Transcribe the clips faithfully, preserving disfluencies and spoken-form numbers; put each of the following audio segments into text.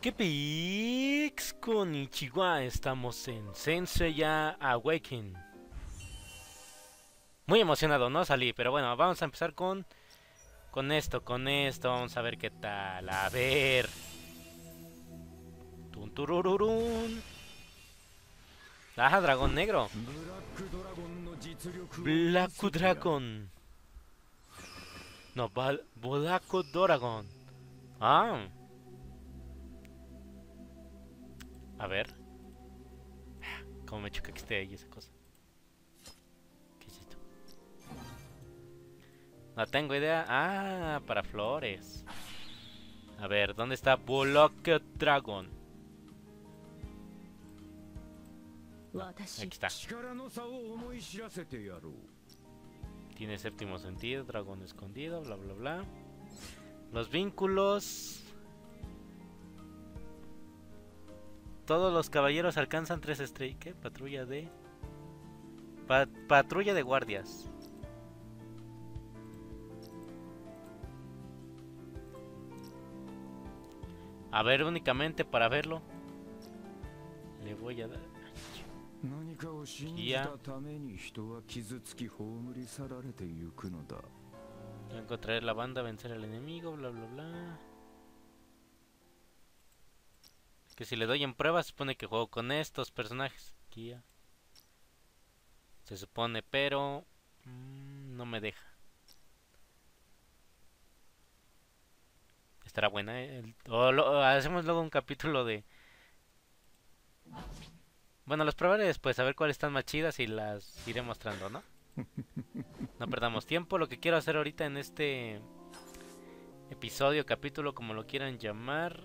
¿Qué pics? Konnichiwa, estamos en Senseiya Awaken. Muy emocionado, no salí, pero bueno, vamos a empezar con con esto, con esto, vamos a ver qué tal. A ver. Tun turururun. Ah, dragón negro. Black Dragon. No, Bal Black Dragon. Ah. A ver. Como me choca que esté ahí esa cosa. ¿Qué es esto? No tengo idea. Ah, para flores. A ver, ¿dónde está Black Dragon? No, aquí está. Tiene séptimo sentido, dragón escondido, bla bla bla. Los vínculos. Todos los caballeros alcanzan tres estrellas. ¿Qué? Patrulla de... Pa patrulla de guardias. A ver, únicamente para verlo. Le voy a dar... Ya. Encontrar la banda, vencer al enemigo, bla bla bla. Que si le doy en prueba, se supone que juego con estos personajes. Kia. Se supone, pero... Mmm, no me deja. Estará buena, ¿eh? El, o lo, hacemos luego un capítulo de... Bueno, los probaré después, a ver cuáles están más chidas y las iré mostrando, ¿no? No perdamos tiempo. Lo que quiero hacer ahorita en este episodio, capítulo, como lo quieran llamar...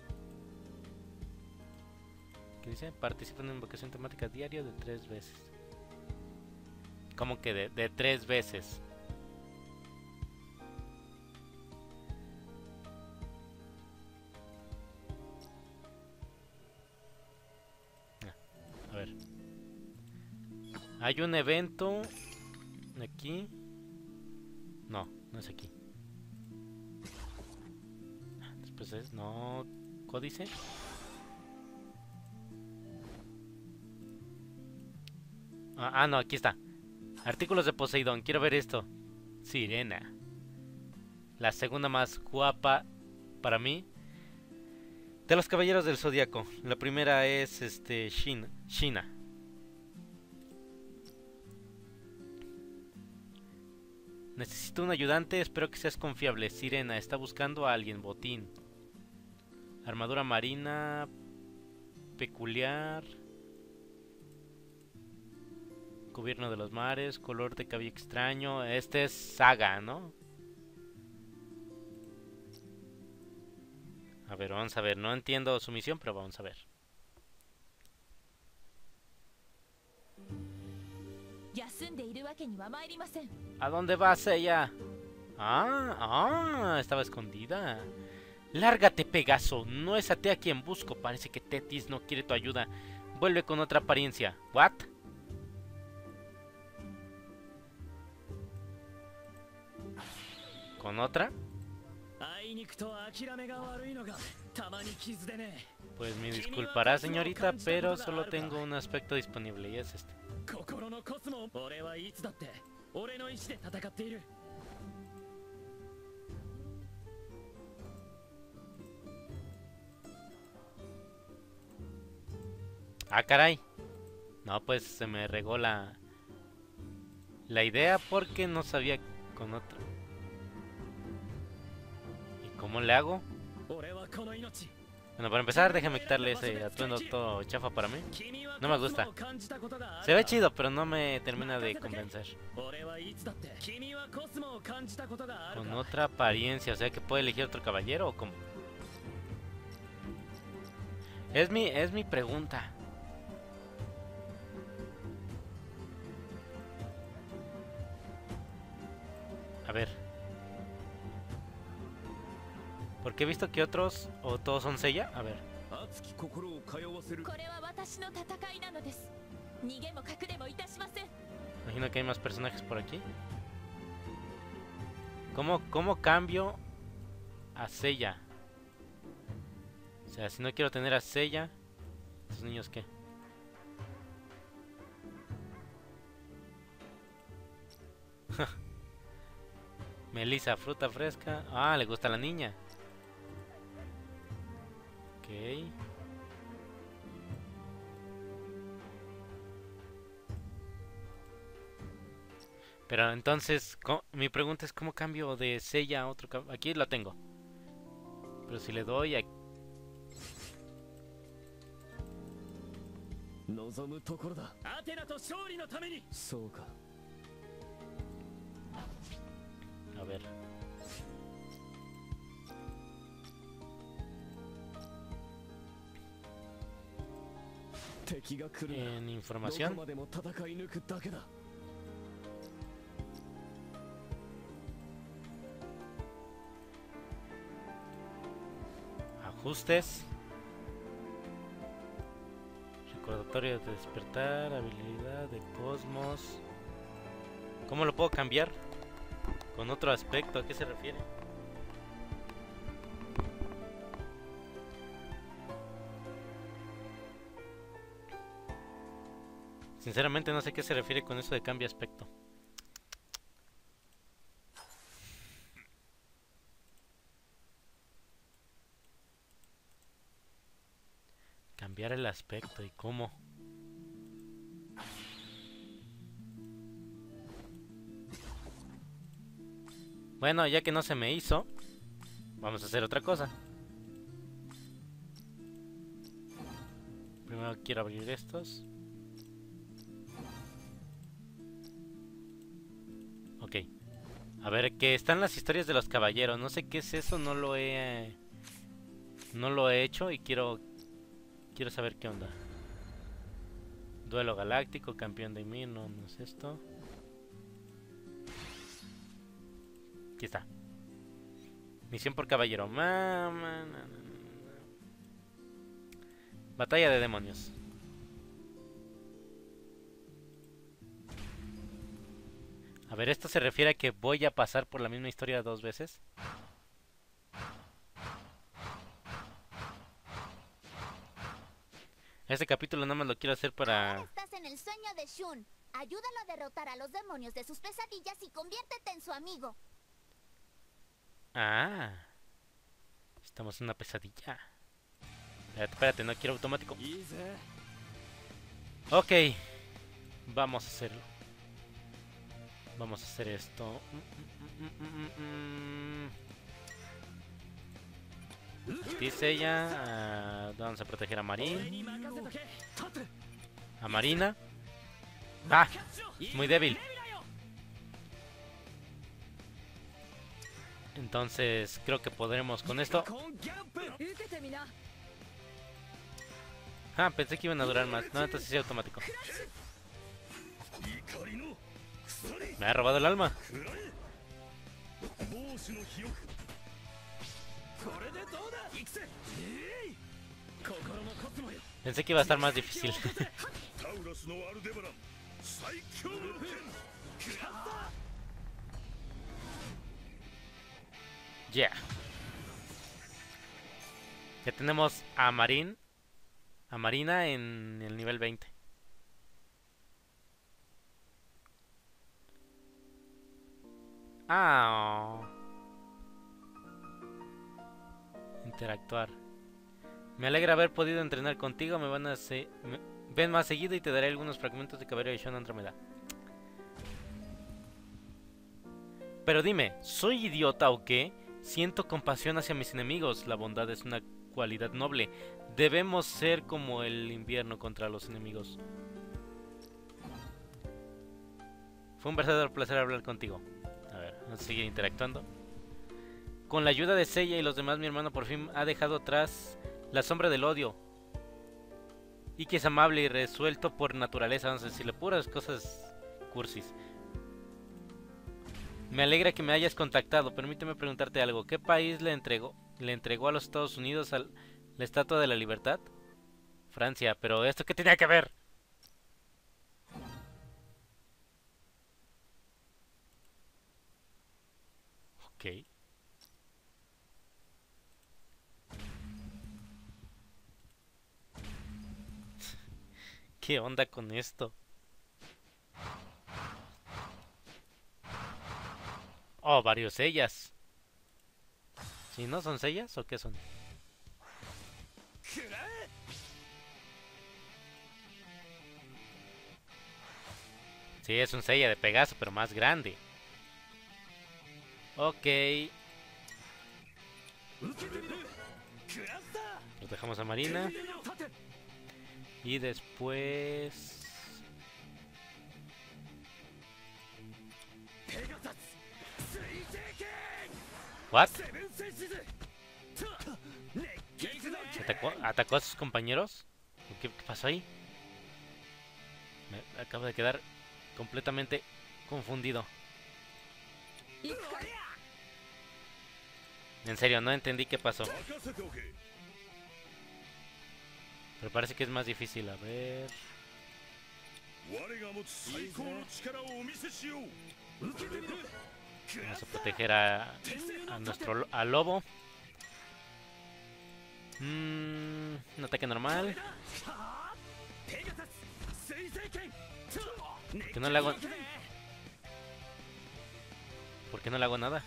¿Qué dice? Participa en una invocación temática diaria de tres veces. ¿Cómo que de, de tres veces? Ah, a ver. Hay un evento aquí. No, no es aquí. Después es... No... ¿Códice? Ah, no, aquí está. Artículos de Poseidón, quiero ver esto. Sirena. La segunda más guapa para mí de los caballeros del zodiaco. La primera es este Shina. Shina. Necesito un ayudante, espero que seas confiable. Sirena, está buscando a alguien. Botín. Armadura marina peculiar. Gobierno de los mares, color de cabello extraño. Este es Saga, ¿no? A ver, vamos a ver. No entiendo su misión, pero vamos a ver. ¿A dónde vas ella? Ah, ah, estaba escondida. Lárgate, Pegaso. No es a ti a quien busco. Parece que Tetis no quiere tu ayuda. Vuelve con otra apariencia. ¿What? ¿Con otra? Pues me disculpará, señorita, pero solo tengo un aspecto disponible y es este. Ah, caray. No, pues se me regó la la idea porque no sabía con otra. ¿Cómo le hago? Bueno, para empezar, déjame quitarle ese atuendo todo chafa para mí. No me gusta. Se ve chido, pero no me termina de convencer. Con otra apariencia, o sea que puede elegir otro caballero o cómo. Es mi, es mi pregunta. A ver. Porque he visto que otros o todos son Seiya. A ver. Imagino que hay más personajes por aquí. ¿Cómo, cómo cambio a Seiya? O sea, si no quiero tener a Seiya, ¿estos niños qué? Melissa, fruta fresca. Ah, le gusta a la niña. Ok. Pero entonces, ¿cómo? Mi pregunta es ¿cómo cambio de Seiya a otro? Aquí la tengo. Pero si le doy a... 望むところだ。アテナと勝利のために。そうか。 A ver. En información. Ajustes. Recordatorio de despertar, habilidad de cosmos. ¿Cómo lo puedo cambiar? Con otro aspecto, ¿a qué se refiere? Sinceramente no sé qué se refiere con eso de cambio de aspecto. Cambiar el aspecto, ¿y cómo? Bueno, ya que no se me hizo, vamos a hacer otra cosa. Primero quiero abrir estos. Ok. A ver, que están las historias de los caballeros. No sé qué es eso, no lo he... No lo he hecho y quiero... Quiero saber qué onda. Duelo galáctico, campeón de mí, no, no es esto. Aquí está. Misión por caballero. Mamá, na, na, na. Batalla de demonios. A ver, ¿esto se refiere a que voy a pasar por la misma historia dos veces? Este capítulo nada más lo quiero hacer para... Ahora estás en el sueño de Shun. Ayúdalo a derrotar a los demonios de sus pesadillas y conviértete en su amigo. Ah. Estamos en una pesadilla. Espérate, espérate, no quiero automático. Ok. Vamos a hacerlo. Vamos a hacer esto. Mm, mm, mm, mm, mm. Dice ella. Uh, vamos a proteger a Marín. A Marina. Ah, es muy débil. Entonces creo que podremos con esto. Ah, pensé que iban a durar más. No, entonces sí automático. Me ha robado el alma. Pensé que iba a estar más difícil. Ya. Yeah. Ya tenemos a Marín. A Marina en el nivel veinte. Ah. Oh. Interactuar. Me alegra haber podido entrenar contigo. Me van a se me ven más seguido y te daré algunos fragmentos de Caballero de Shun Andromeda. Pero dime, ¿soy idiota o qué? Siento compasión hacia mis enemigos. La bondad es una cualidad noble. Debemos ser como el invierno contra los enemigos. Fue un verdadero placer hablar contigo. A ver, vamos a seguir interactuando. Con la ayuda de Seiya y los demás, mi hermano por fin ha dejado atrás la sombra del odio. Y que es amable y resuelto por naturaleza. Vamos a decirle puras cosas cursis. Me alegra que me hayas contactado. Permíteme preguntarte algo. ¿Qué país le entregó, le entregó a los Estados Unidos al, la Estatua de la Libertad? Francia. ¿Pero esto qué tenía que ver? Ok. ¿Qué onda con esto? Oh, varios sellas. ¿Si no son sellas o qué son? Sí, es un sella de Pegaso, pero más grande. Ok. Nos dejamos a Marina. Y después... ¿What? ¿Atacó, ¿Atacó a sus compañeros? ¿Qué, qué pasó ahí? Me acabo de quedar completamente confundido. En serio, no entendí qué pasó. Pero parece que es más difícil. A ver... Vamos a proteger a, a nuestro a lobo. Mm, un ataque normal. ¿Por qué no le hago? ¿Por qué no le hago nada?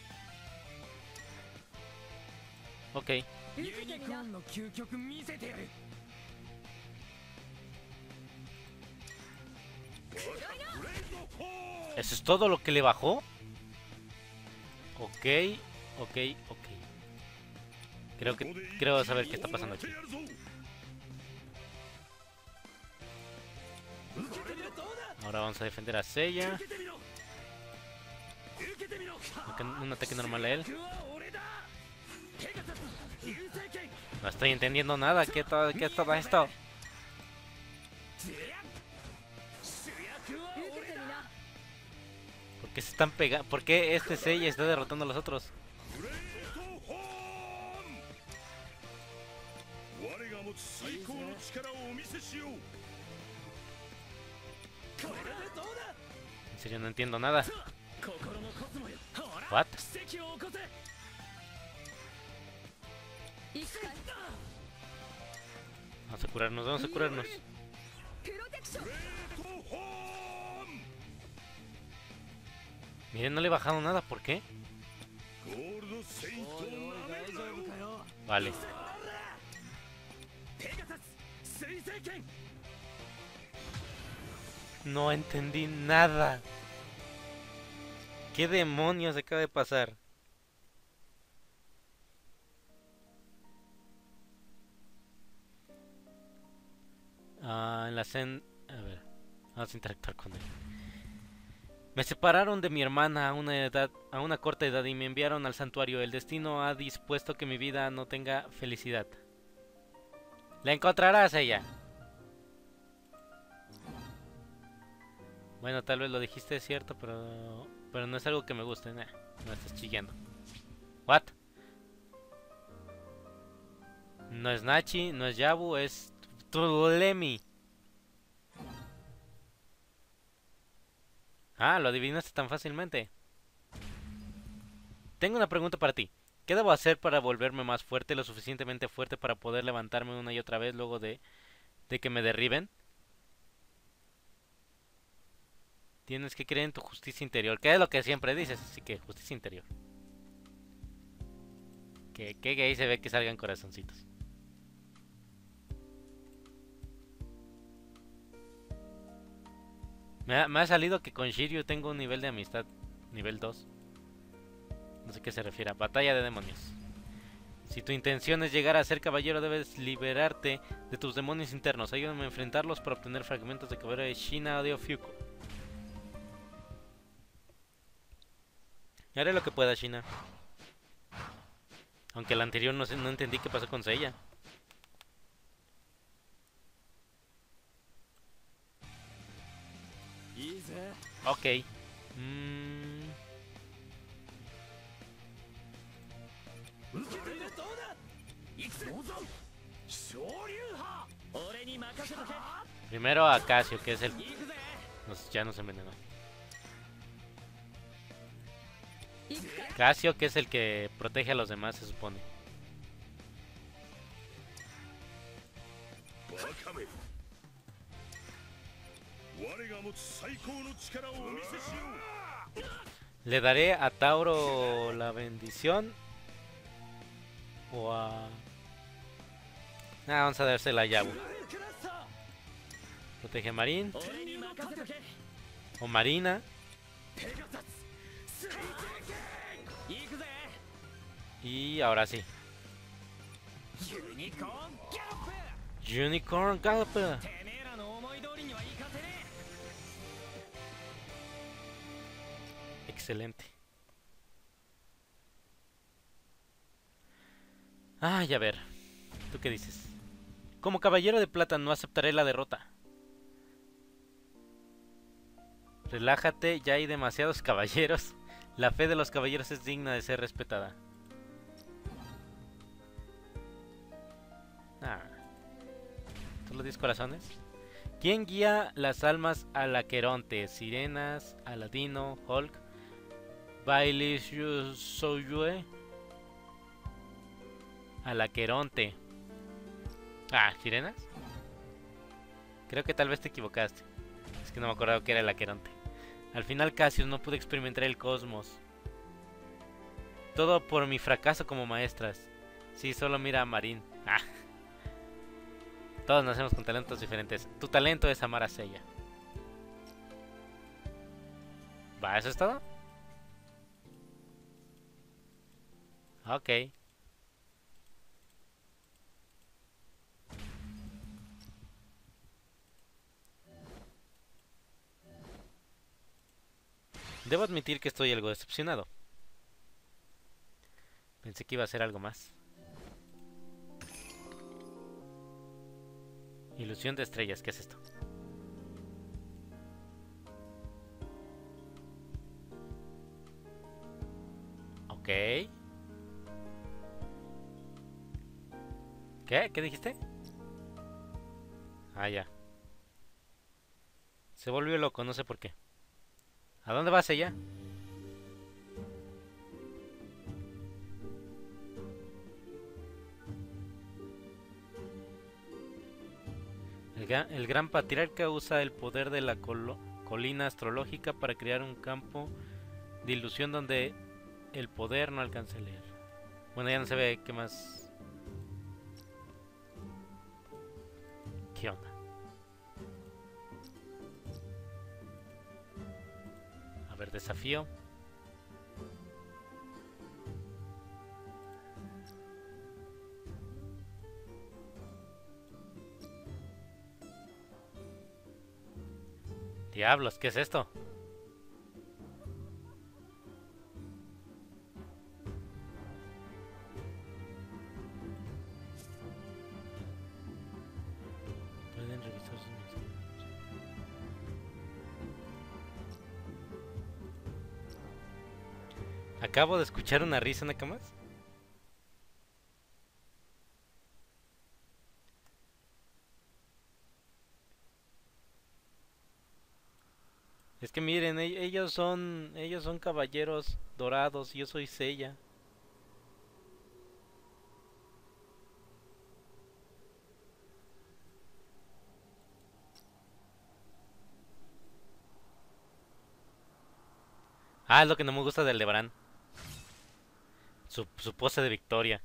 Ok. ¿Eso es todo lo que le bajó? Ok, ok, ok. Creo que creo saber qué está pasando aquí. Ahora vamos a defender a Seiya. Un ataque normal a él. No estoy entendiendo nada. ¿Qué, to qué es todo esto? ¿Por qué se están pegando? ¿Por qué este Seiya está derrotando a los otros? En serio, no entiendo nada. What? Vamos a curarnos, vamos a curarnos. Miren, no le he bajado nada, ¿por qué? Vale. No entendí nada. ¿Qué demonios acaba de pasar? Ah, en la sen... A ver, vamos a interactuar con él. Me separaron de mi hermana a una edad, a una corta edad y me enviaron al santuario. El destino ha dispuesto que mi vida no tenga felicidad. La encontrarás ella. Bueno, tal vez lo dijiste, es cierto, pero pero no es algo que me guste. Nah, no estás chillando. What? No es Nachi, no es Yabu, es Tulemi. Ah, lo adivinaste tan fácilmente. Tengo una pregunta para ti. ¿Qué debo hacer para volverme más fuerte, lo suficientemente fuerte para poder levantarme una y otra vez luego de, de que me derriben? Tienes que creer en tu justicia interior, que es lo que siempre dices, así que justicia interior. Que, que gay se ve que salgan corazoncitos. Me ha, me ha salido que con Shiryu tengo un nivel de amistad, nivel dos. No sé qué se refiere a batalla de demonios. Si tu intención es llegar a ser caballero, debes liberarte de tus demonios internos. Ayúdame a enfrentarlos para obtener fragmentos de caballero de Shina o de Ofiuco. Haré lo que pueda, Shina. Aunque el anterior no, sé, no entendí qué pasó con Seiya. Ok. Mm. Primero a Casio, que es el... Nos, ya nos envenenó. Casio, que es el que protege a los demás, se supone. Le daré a Tauro la bendición. O a... Ah, vamos a dársela a Yabu. Protege a Marín. O Marina. Y ahora sí. Unicorn Gallop. Excelente. Ay, a ver. ¿Tú qué dices? Como caballero de plata no aceptaré la derrota. Relájate, ya hay demasiados caballeros. La fe de los caballeros es digna de ser respetada. Ah. ¿Solo diez corazones? ¿Quién guía las almas al Aqueronte? Sirenas, Aladino, Hulk, Bailish Soyue. Al Aqueronte. Ah, ¿Sirenas? Creo que tal vez te equivocaste. Es que no me acordaba que era el Aqueronte. Al final Cassius no pude experimentar el cosmos. Todo por mi fracaso como maestras. Sí, solo mira a Marín. Ah. Todos nacemos con talentos diferentes. Tu talento es amar a Seiya. ¿Va? ¿Eso es todo? Ok. Debo admitir que estoy algo decepcionado. Pensé que iba a ser algo más. Ilusión de estrellas, ¿qué es esto? Ok. ¿Qué? ¿Qué dijiste? Ah, ya. Se volvió loco, no sé por qué. ¿A dónde vas ella? El gran, el gran patriarca usa el poder de la colo, colina astrológica para crear un campo de ilusión donde el poder no alcanza a leer. Bueno, ya no se ve qué más. ¿Qué onda? A ver, desafío. Diablos, ¿qué es esto? Pueden revisar sus mensajes. Acabo de escuchar una risa, Nakamas. Es que miren, e- ellos son ellos son caballeros dorados y yo soy Seiya. Ah, es lo que no me gusta del Aldebarán. Su, su pose de victoria.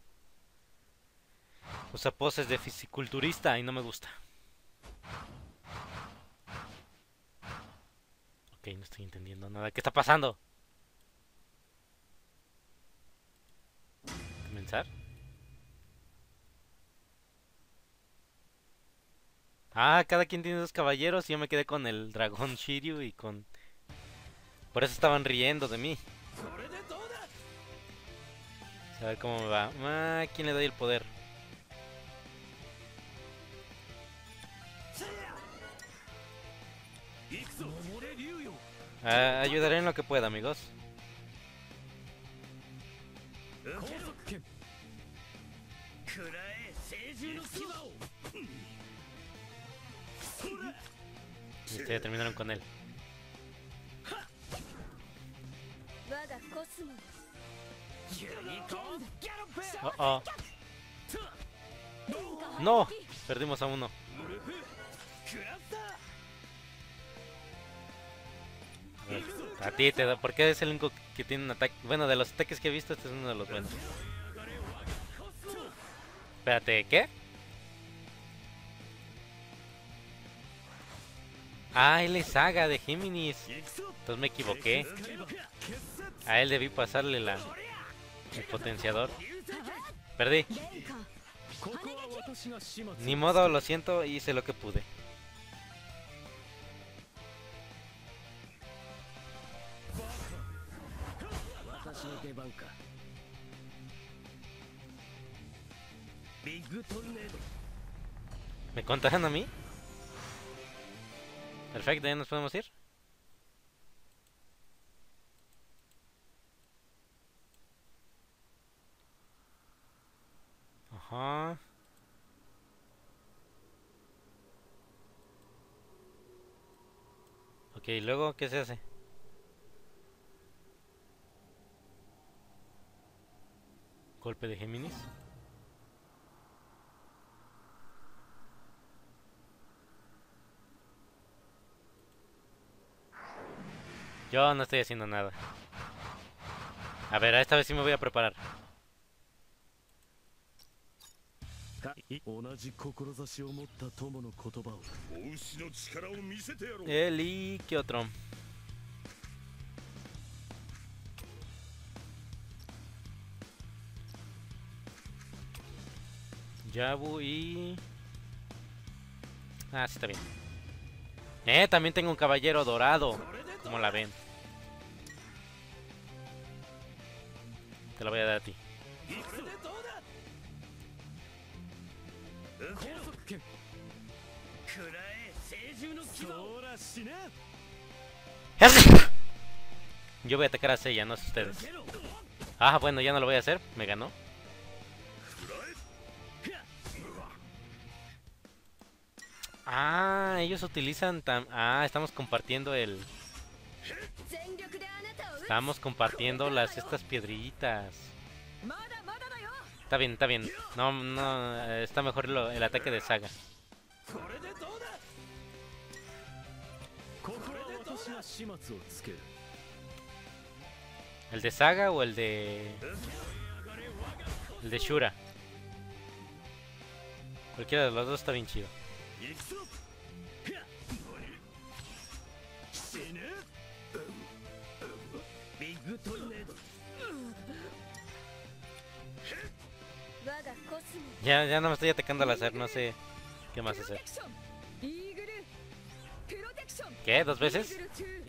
Usa poses de fisiculturista y no me gusta. Ok, no estoy entendiendo nada. ¿Qué está pasando? ¿Comenzar? Ah, cada quien tiene dos caballeros y yo me quedé con el dragón Shiryu y con... Por eso estaban riendo de mí. A ver cómo me va. Ah, ¿a quién le doy el poder? Ah, ayudaré en lo que pueda, amigos. Listo, ya terminaron con él. Oh, oh. No, perdimos a uno. A ti te da, porque es el único que tiene un ataque. Bueno, de los ataques que he visto, este es uno de los buenos. Espérate, ¿qué? Ah, él es Saga de Géminis. Entonces me equivoqué. A él debí pasarle la el potenciador. Perdí. Ni modo, lo siento, hice lo que pude. ¿Me contarán a mí? Perfecto, ya nos podemos ir. Ajá. Ok, luego, ¿qué se hace? Golpe de Géminis. Yo no estoy haciendo nada. A ver, esta vez sí me voy a preparar. Eli, ¿qué otro? Yabu y... Ah, sí está bien. Eh, también tengo un caballero dorado. ¿Cómo la ven? Te la voy a dar a ti. Yo voy a atacar a Seiya, no sé ustedes. Ah, bueno, ya no lo voy a hacer. Me ganó. Ah, ellos utilizan tam... Ah, estamos compartiendo el... Estamos compartiendo las estas piedritas. Está bien, está bien. No, no, está mejor lo, el ataque de Saga. ¿El de Saga o el de... el de Shura? Cualquiera de los dos está bien chido. Ya, ya no me estoy atacando al azar, no sé qué más hacer. ¿Qué? ¿Dos veces?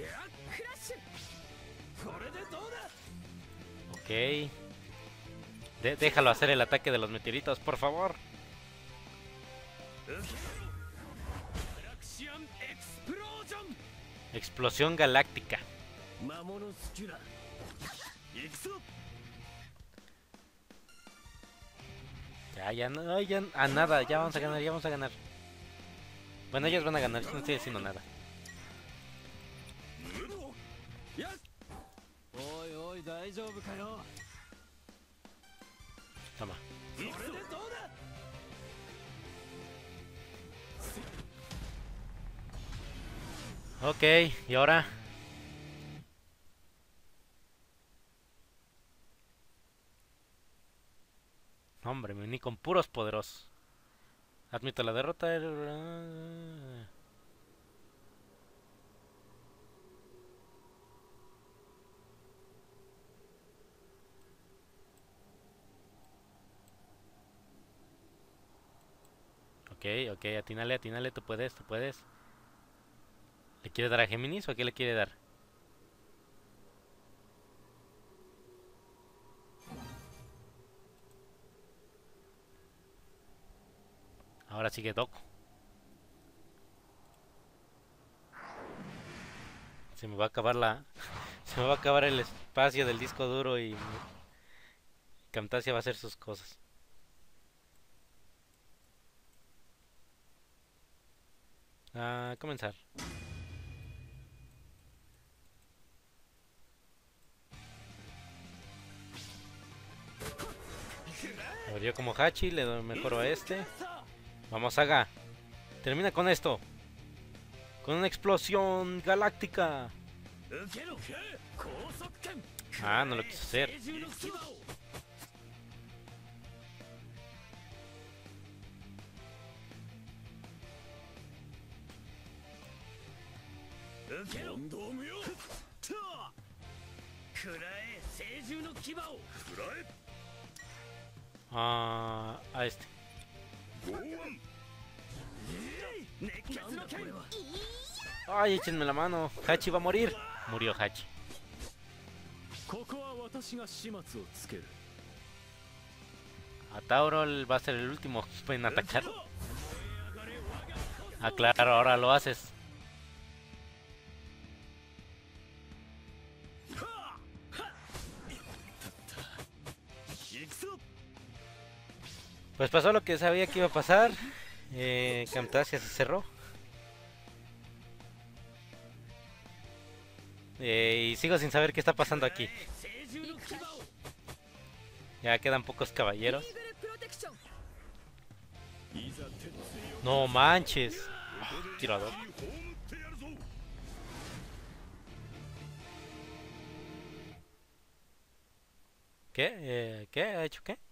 Ok. De déjalo hacer el ataque de los meteoritos, por favor. Explosión galáctica. Ya, ya, no, ya, a nada, ya vamos a ganar, ya vamos a ganar. Bueno, ellos van a ganar, yo no estoy haciendo nada. Toma. Ok, y ahora... Hombre, ni con puros poderosos. Admito la derrota. Ok, ok, atínale, atínale, tú puedes, tú puedes. ¿Le quiere dar a Géminis o a qué le quiere dar? Ahora sigue Doku. Se me va a acabar la... Se me va a acabar el espacio del disco duro y... Camtasia va a hacer sus cosas. A comenzar. A ver, yo como Hachi le doy mejor a este. Vamos, Saga. Termina con esto. Con una explosión galáctica. Ah, no lo quiso hacer. Ah, a este. Ay, échenme la mano. Hachi va a morir. Murió Hachi. A Tauro va a ser el último en atacar. Ah, claro, ahora lo haces. Pues pasó lo que sabía que iba a pasar. Eh, Camtasia se cerró. Eh, y sigo sin saber qué está pasando aquí. Ya quedan pocos caballeros. No manches. Oh, tirador. ¿Qué? Eh, ¿Qué? ¿Ha hecho qué?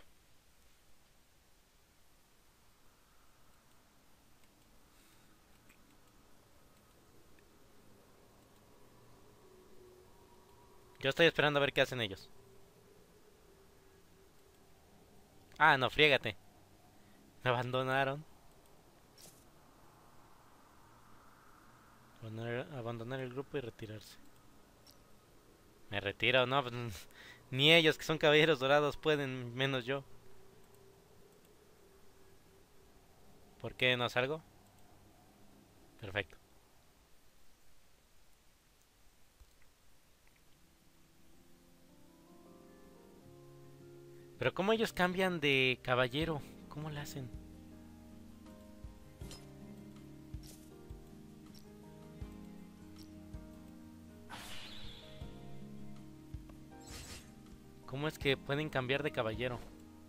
Yo estoy esperando a ver qué hacen ellos. Ah, no, friégate. Me abandonaron. Abandonar, abandonar el grupo y retirarse. Me retiro, no, pues, ni ellos que son caballeros dorados pueden, menos yo. ¿Por qué no salgo? Perfecto. Pero ¿cómo ellos cambian de caballero? ¿Cómo lo hacen? ¿Cómo es que pueden cambiar de caballero?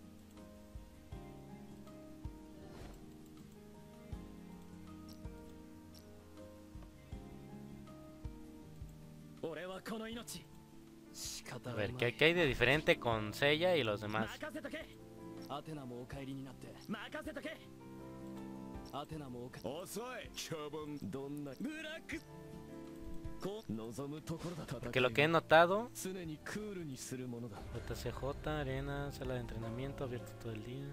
A ver, ¿qué, qué hay de diferente con Seiya y los demás? Porque lo que he notado, J C J, arena, sala de entrenamiento, abierto todo el día.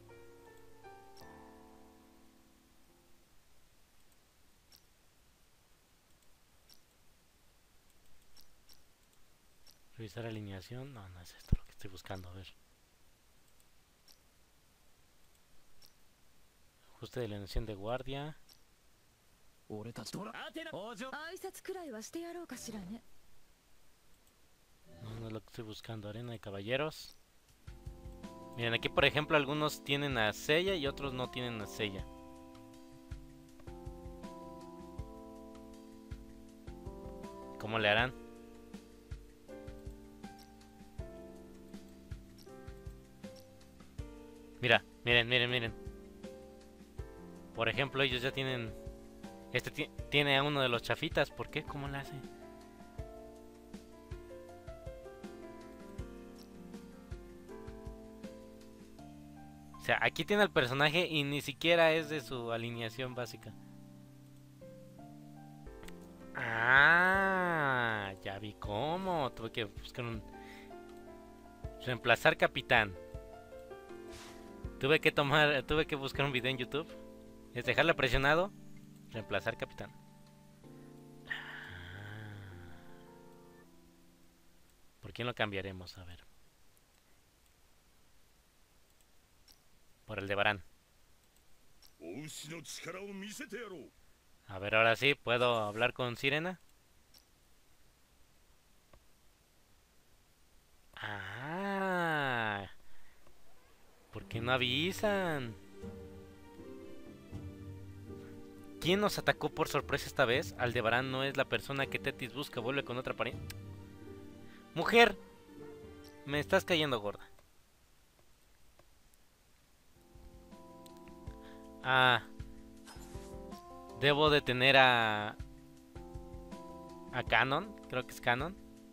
Revisar alineación, no, no es esto lo que estoy buscando, a ver. Ajuste de alineación de guardia. No, no es lo que estoy buscando. Arena de caballeros. Miren, aquí por ejemplo algunos tienen a Seiya y otros no tienen a Seiya. ¿Cómo le harán? Mira, miren, miren, miren. Por ejemplo, ellos ya tienen... Este tiene a uno de los chafitas. ¿Por qué? ¿Cómo le hace? O sea, aquí tiene al personaje y ni siquiera es de su alineación básica. Ah, ya vi cómo. Tuve que buscar un... Reemplazar capitán. Tuve que tomar... Tuve que buscar un video en YouTube. Es dejarla presionado. Reemplazar capitán. ¿Por quién lo cambiaremos? A ver. Por el de Barán. A ver, ahora sí, ¿puedo hablar con Sirena? Ah. ¿Por qué no avisan? ¿Quién nos atacó por sorpresa esta vez? Aldebarán no es la persona que Tetis busca. Vuelve con otra pariente. Mujer, me estás cayendo gorda. Ah, debo detener a... A Canon, creo que es Canon.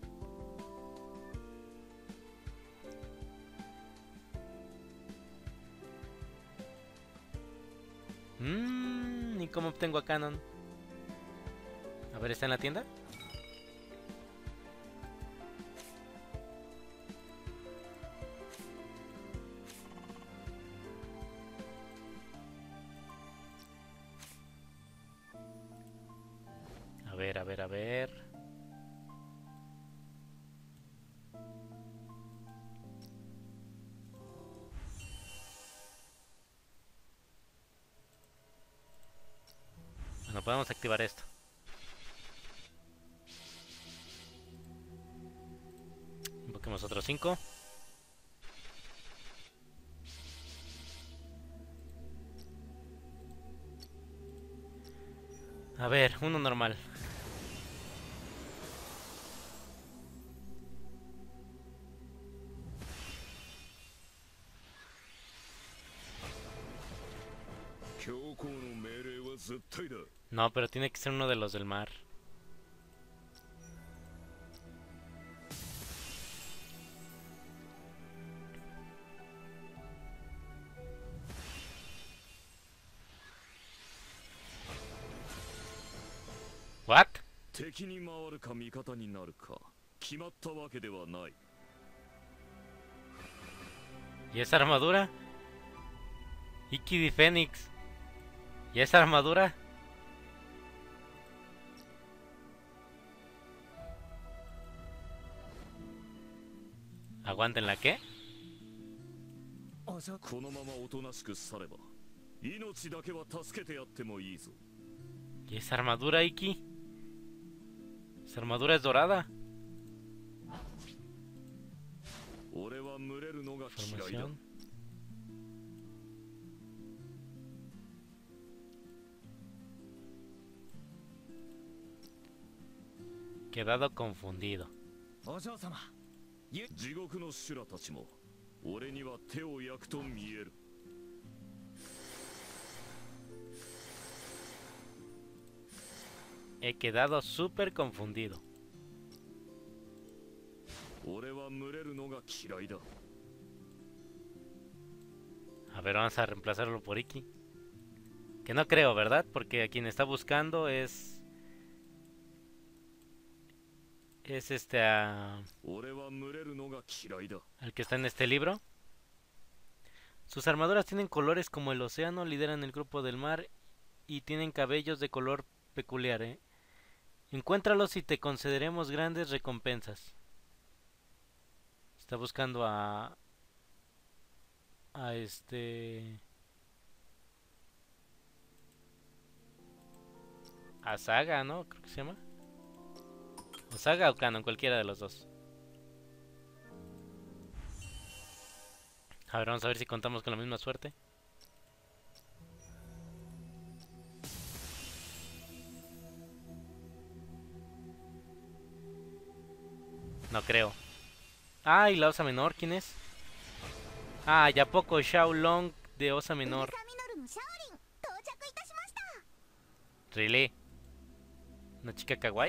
Mmm, ¿y cómo obtengo a Canon? A ver, ¿está en la tienda? A ver, a ver, a ver. Bueno, podemos activar esto. Invoquemos otros cinco. A ver, uno normal. No, pero tiene que ser uno de los del mar. What? ¿Y esa armadura? Ikki de Fénix. ¿Y esa armadura? ¿Aguanten la qué? ¿Y esa armadura, Ikki? Esa armadura es dorada. Formación. Quedado confundido. He quedado súper confundido. A ver, vamos a reemplazarlo por Ikki. Que no creo, ¿verdad? Porque a quien está buscando es... Es este... Uh, el que está en este libro. Sus armaduras tienen colores como el océano, lideran el grupo del mar y tienen cabellos de color peculiar, ¿eh? Encuéntralos y te concederemos grandes recompensas. Está buscando a... A este... A Saga, ¿no? Creo que se llama. O Saga o Canon, cualquiera de los dos. A ver, vamos a ver si contamos con la misma suerte. No creo. Ah, y la Osa Menor, ¿quién es? Ah, ya poco Shao Long de Osa Menor. ¿Really? ¿Una chica kawaii?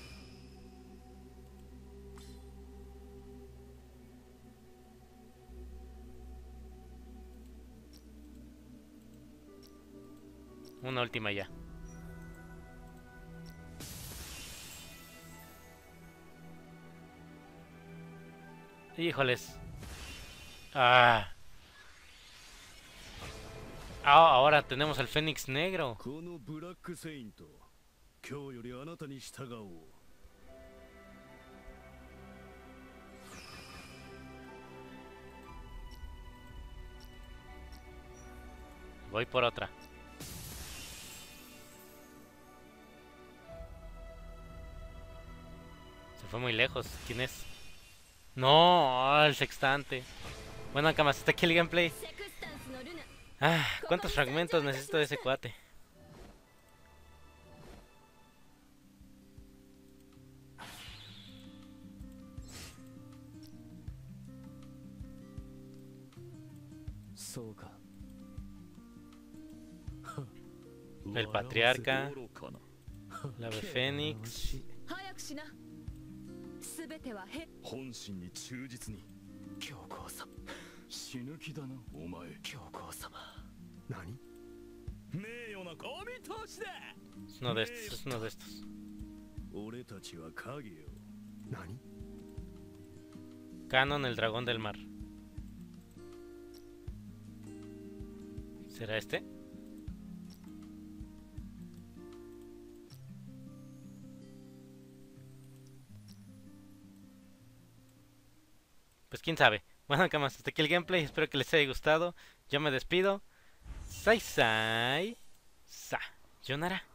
Una última ya. Híjoles. Ah. Ah, ahora tenemos el Fénix Negro. Voy por otra. Se fue muy lejos. ¿Quién es? No, el sextante. Bueno, camas, hasta aquí el gameplay. Ah, ¿cuántos fragmentos necesito de ese cuate? El patriarca, la ave fénix, くしな。すべてはへ。 本心に忠実に。教皇様。死ぬ気だな、お前。教皇様。何？名誉なお見通しだ。 Es uno de estos, es uno de estos. 俺たちは影よ。何 Ganon, el dragón del mar. ¿Será este? Pues quién sabe. Bueno, camas, hasta aquí el gameplay. Espero que les haya gustado. Yo me despido. Sai sai. Sa. Yonara.